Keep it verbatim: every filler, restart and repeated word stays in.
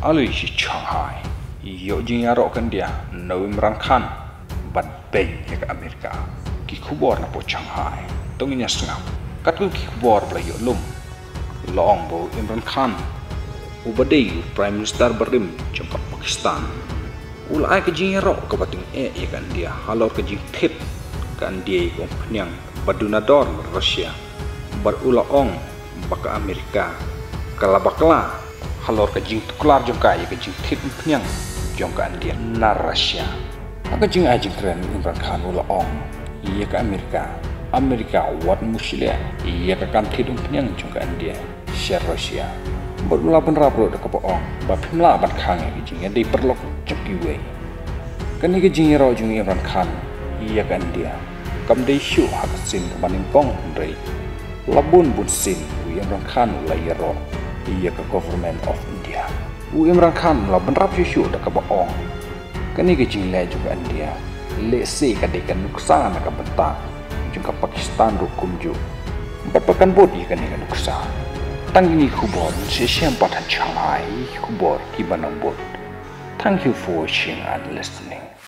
alui si Shanghai yo jing ya ro kan dia no Imran Khan bat beng ya ke Amerika ki khubor na po Shanghai tong nya sngam kat ku ki khubor bla yo lum long bo Imran Khan ubadei prime minister berim jangka Pakistan ulai ke jing ya ro ke bating e ya kan dia halor ke jing thip kan dia ko pnyang baduna dor Rusia bar ula ong baka Amerika kala bakla halor ke jing tuklar jangka ya ke jing thip pnyang jangka dia na Rusia aga jing ajing keren Imran Khan ula ong iya ke Amerika Amerika wat muslia iya ke kan thip pnyang jangka dia share Rusia bar ula ban rabro de ko ong ba phimla ban khang ya jing ya dei perlok chaki we kan ke jing ro jing Imran Khan iya kan dia kam dei shu hak sin baning pong rei labun bun sin Imran Khan la yero iya ke government of India u Imran Khan la ban rap shu da ka baong kan ke jing le juga India le se ka de kan nuksa na ka benta juga Pakistan ru kumju berpakan bodi kan ke nuksa tang ini khubor se siam patan Shanghai khubor ki banang bot. Thank you for watching and listening.